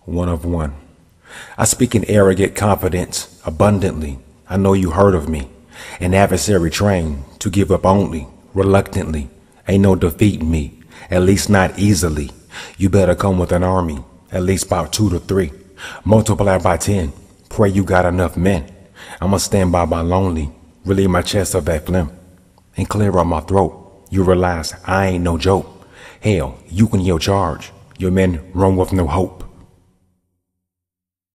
one of one. I speak in arrogant confidence, abundantly. I know you heard of me. An adversary trained to give up only, reluctantly. Ain't no defeating me, at least not easily. You better come with an army, at least about 2 to 3. Multiply by 10, pray you got enough men. I'ma stand by my lonely, relieve my chest of that phlegm, and clear up my throat. You realize I ain't no joke. Hell, you can yield charge. Your men run with no hope.